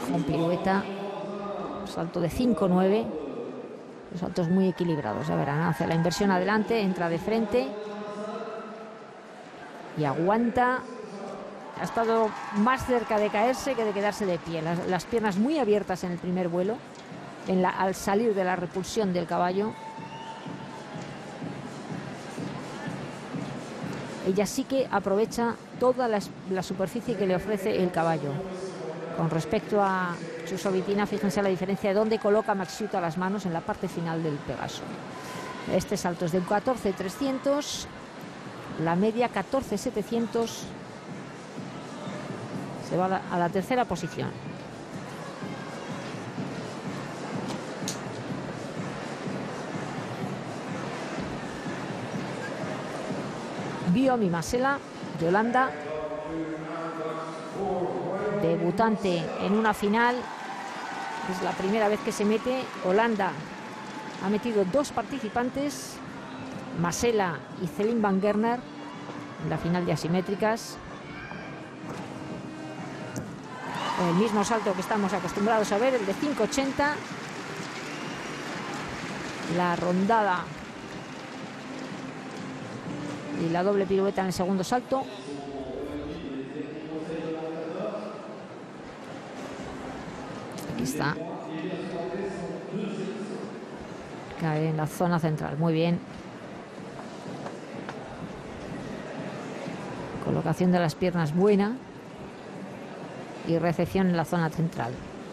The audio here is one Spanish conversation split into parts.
con pirueta, salto de 5-9, los saltos muy equilibrados. Ya verán, hace la inversión adelante, entra de frente y aguanta. Ha estado más cerca de caerse que de quedarse de pie. Las piernas muy abiertas en el primer vuelo, al salir de la repulsión del caballo. Ella sí que aprovecha toda la superficie que le ofrece el caballo. Con respecto a Chusovitina, fíjense la diferencia de dónde coloca Maxiuta las manos en la parte final del Pegaso. Este salto es de 14.300, la media 14.700. Se va a la tercera posición. Biomi Masela, de Holanda, debutante en una final. Es la primera vez que se mete. Holanda ha metido 2 participantes, Masela y Celine van Gerner, en la final de asimétricas. El mismo salto que estamos acostumbrados a ver, el de 5.80. La rondada y la doble pirueta en el segundo salto. Aquí está. Cae en la zona central. Muy bien. Colocación de las piernas buena. Y recepción en la zona central.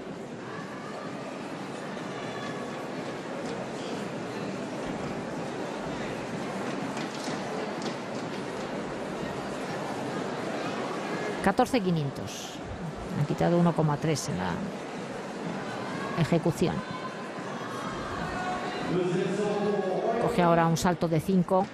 $14.500. Han quitado 1,3 en la ejecución. Coge ahora un salto de 5.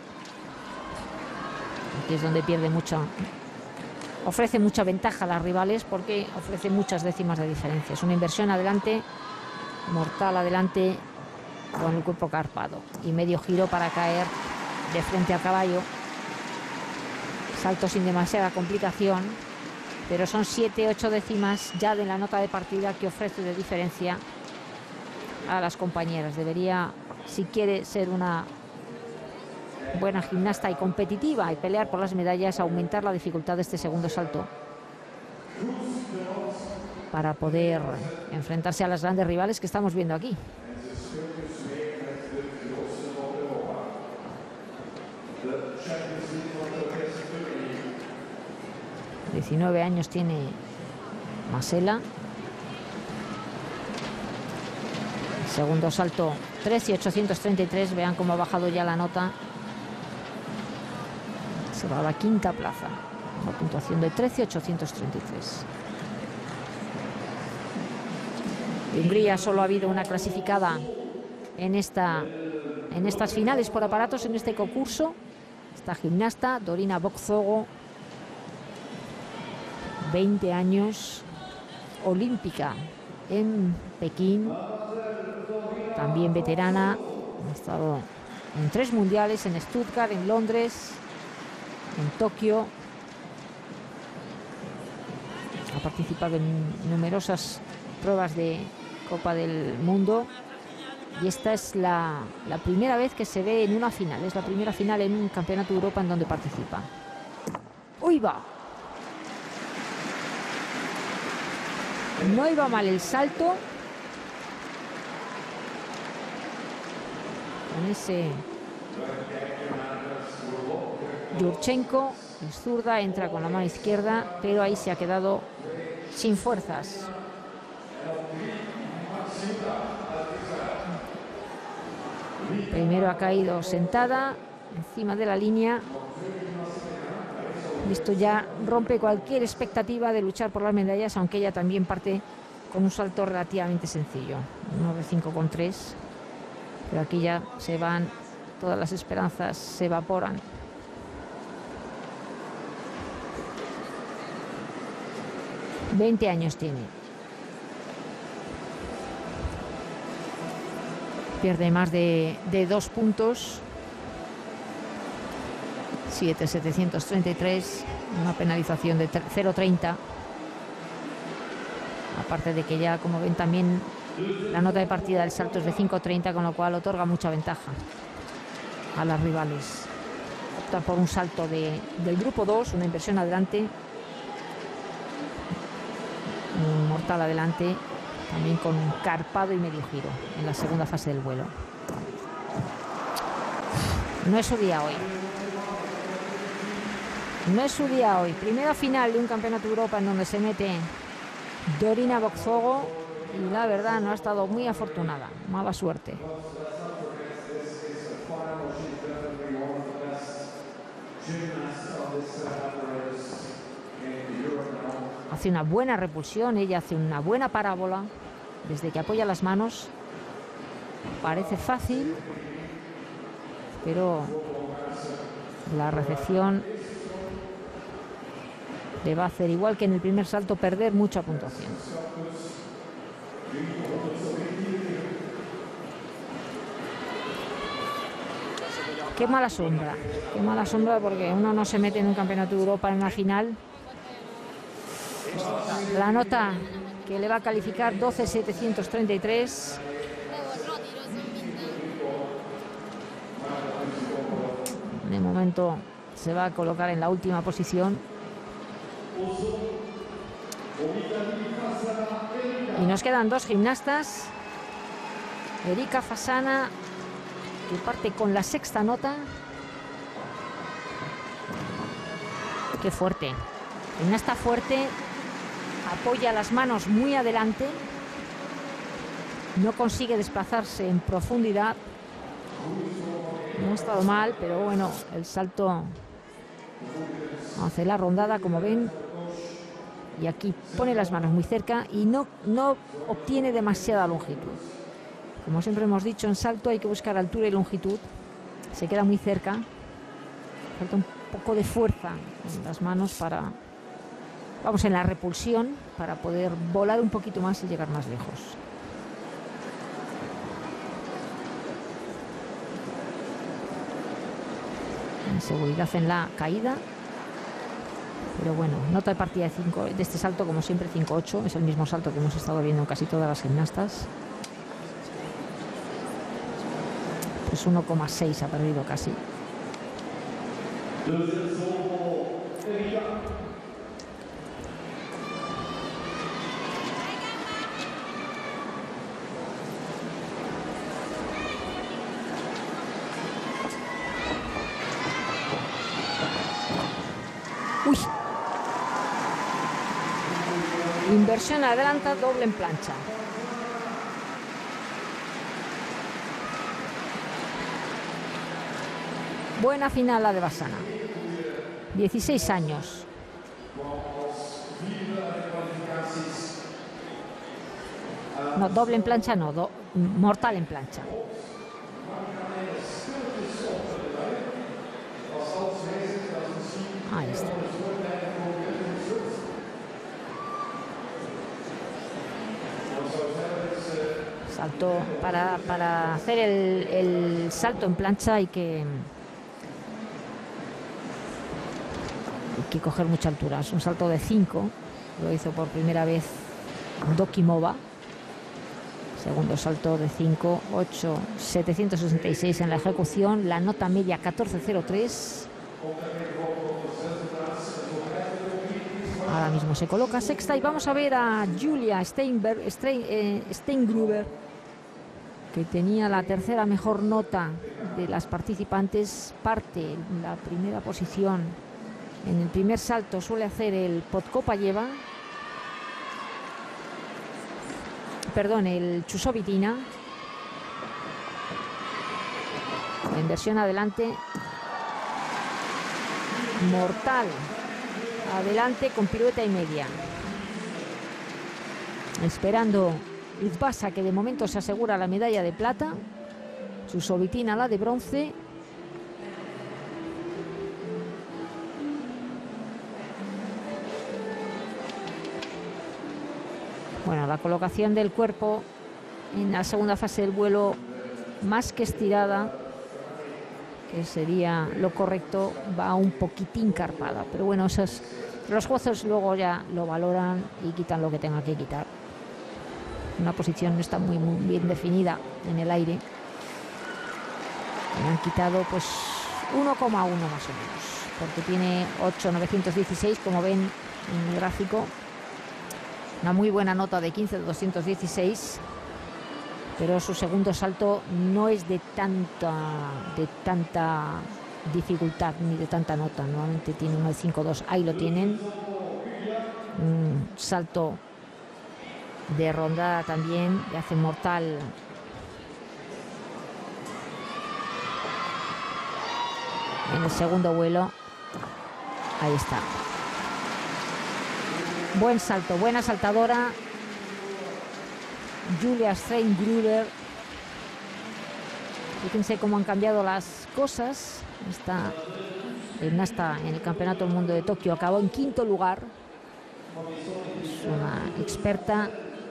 Aquí es donde pierde mucho. Ofrece mucha ventaja a las rivales porque ofrece muchas décimas de diferencia. Es una inversión adelante, mortal adelante, con el cuerpo carpado. Y medio giro para caer de frente al caballo. Salto sin demasiada complicación, pero son 7-8 décimas ya de la nota de partida que ofrece de diferencia a las compañeras. Debería, si quiere ser una buena gimnasta y competitiva y pelear por las medallas, aumentar la dificultad de este segundo salto para poder enfrentarse a las grandes rivales que estamos viendo aquí. ...19 años tiene Masela. Segundo salto 13.833. Vean cómo ha bajado ya la nota. Se va a la quinta plaza. Una puntuación de 13.833. En Hungría solo ha habido una clasificada en estas finales por aparatos en este concurso. Esta gimnasta, Dorina Bokzogo, 20 años, olímpica en Pekín, también veterana. Ha estado en 3 mundiales, en Stuttgart, en Londres, en Tokio. Ha participado en numerosas pruebas de Copa del Mundo. Y esta es la primera vez que se ve en una final. Es la primera final en un campeonato de Europa en donde participa. ¡Uy, va! No iba mal el salto. Con ese Yurchenko, es zurda, entra con la mano izquierda, pero ahí se ha quedado sin fuerzas. Primero ha caído sentada encima de la línea. Esto ya rompe cualquier expectativa de luchar por las medallas, aunque ella también parte con un salto relativamente sencillo, 9.5,3. Pero aquí ya se van, todas las esperanzas se evaporan. ...20 años tiene. Pierde más de 2 puntos. 7.733. Una penalización de 0.30. Aparte de que ya, como ven, también la nota de partida del salto es de 5.30, con lo cual otorga mucha ventaja a las rivales. Opta por un salto del grupo 2, una inversión adelante, un mortal adelante, también con un carpado y medio giro en la segunda fase del vuelo. No es su día hoy. No es su día hoy. Primera final de un campeonato de Europa en donde se mete Dorina Bokzogo y la verdad no ha estado muy afortunada. Mala suerte. Hace una buena repulsión, ella hace una buena parábola. Desde que apoya las manos parece fácil, pero la recepción le va a hacer, igual que en el primer salto, perder mucha puntuación. Qué mala sombra, porque uno no se mete en un campeonato de Europa en una final. La nota que le va a calificar 12.733. De momento se va a colocar en la última posición. Y nos quedan dos gimnastas. Erika Fasana, que parte con la sexta nota. Qué fuerte. Gimnasta fuerte. Apoya las manos muy adelante. No consigue desplazarse en profundidad. No ha estado mal, pero bueno, el salto hace la rondada, como ven. Y aquí pone las manos muy cerca y no obtiene demasiada longitud. Como siempre hemos dicho, en salto hay que buscar altura y longitud. Se queda muy cerca. Falta un poco de fuerza en las manos para, vamos, en la repulsión, para poder volar un poquito más y llegar más lejos. Seguridad en la caída, pero bueno, nota de partida de 5 de este salto, como siempre, 5.8. Es el mismo salto que hemos estado viendo en casi todas las gimnastas. Pues 1,6 ha perdido casi. Uy. Inversión adelanta, doble en plancha. Buena final la de Vasana. 16 años. No, doble en plancha no, mortal en plancha. Ahí está. Salto para hacer el salto en plancha hay que coger mucha altura. Es un salto de 5. Lo hizo por primera vez Dokimova. Segundo salto de 5, 8, 766 en la ejecución. La nota media 14.03. Ahora mismo se coloca sexta y vamos a ver a Julia Steingruber, que tenía la tercera mejor nota de las participantes. Parte en la primera posición. En el primer salto suele hacer el Podkopayeva. Perdón, el Chusovitina. La inversión adelante. Mortal. Adelante con pirueta y media. Esperando Izbasa, que de momento se asegura la medalla de plata. Chusovitina la de bronce. Bueno, la colocación del cuerpo en la segunda fase del vuelo, más que estirada, que sería lo correcto, va un poquitín carpada. Pero bueno, los jueces luego ya lo valoran y quitan lo que tenga que quitar. una posición no está muy bien definida en el aire. Le han quitado pues 1,1 más o menos, porque tiene 8,916, como ven en el gráfico. Una muy buena nota de 15 de 216, pero su segundo salto no es de tanta dificultad ni de tanta nota. Normalmente tiene uno de 5,2. Ahí lo tienen. Un salto de rondada también, le hace mortal. En el segundo vuelo. Ahí está. Buen salto, buena saltadora. Julia Steingruber. Fíjense cómo han cambiado las cosas. Esta gimnasta en el Campeonato del Mundo de Tokio acabó en 5º lugar. Es una experta.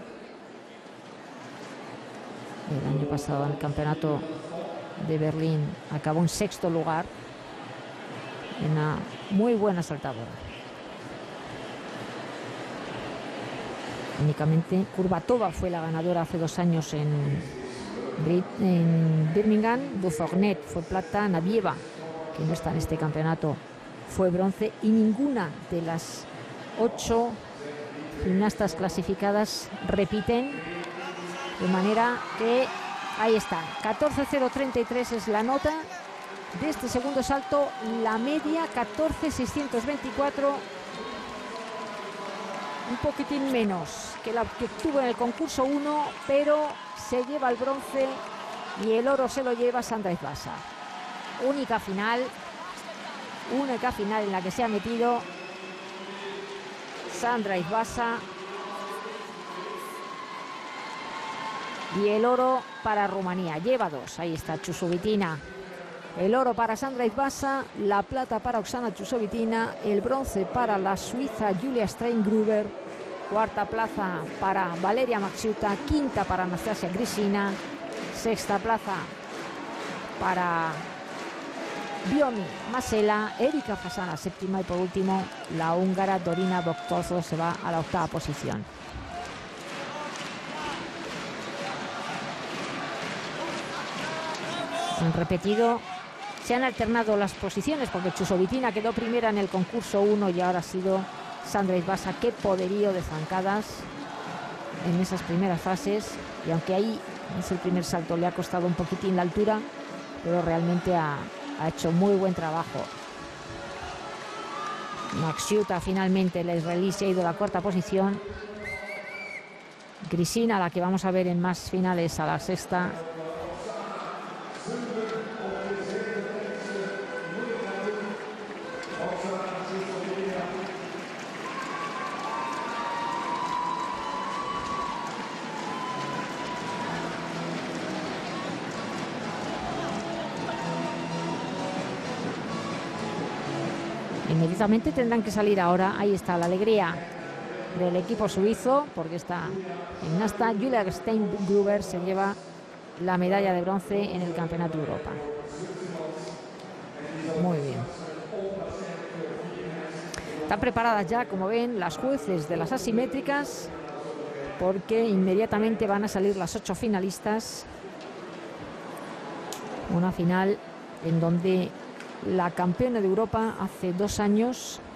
El año pasado en el Campeonato de Berlín acabó en 6º lugar. Una muy buena saltadora. Únicamente Kurbatova fue la ganadora hace 2 años en Birmingham. Dufournet fue plata. Navieva, que no está en este campeonato, fue bronce. Y ninguna de las 8 gimnastas clasificadas repiten. De manera que ahí está. 14.033 es la nota de este segundo salto. La media 14.624. Un poquitín menos que la que obtuvo en el concurso 1, pero se lleva el bronce y el oro se lo lleva Sandra Ivasa. Única final en la que se ha metido Sandra Ivasa. Y el oro para Rumanía. Lleva 2. Ahí está Chusovitina. El oro para Sandra Ivasa, la plata para Oksana Chusovitina, el bronce para la suiza Julia Steingruber, 4ª plaza para Valeria Maxiuta, 5ª para Anastasia Grisina, 6ª plaza para Biomi Masela, Erika Fasana 7ª y por último la húngara Dorina Boktozo se va a la 8ª posición. Han repetido. Se han alternado las posiciones porque Chusovitina quedó primera en el concurso 1 y ahora ha sido Sandra Ivasa. Qué poderío de zancadas en esas primeras fases. Y aunque ahí es el primer salto, le ha costado un poquitín la altura, pero realmente ha hecho muy buen trabajo. Maxiuta finalmente, la israelí, se ha ido a la 4ª posición. Grisina, la que vamos a ver en más finales, a la 6ª. Inmediatamente tendrán que salir ahora. Ahí está la alegría del equipo suizo, porque esta gimnasta Julia Steingruber se lleva la medalla de bronce en el Campeonato de Europa. Muy bien. Están preparadas ya, como ven, las jueces de las asimétricas, porque inmediatamente van a salir las 8 finalistas. Una final en donde la campeona de Europa hace 2 años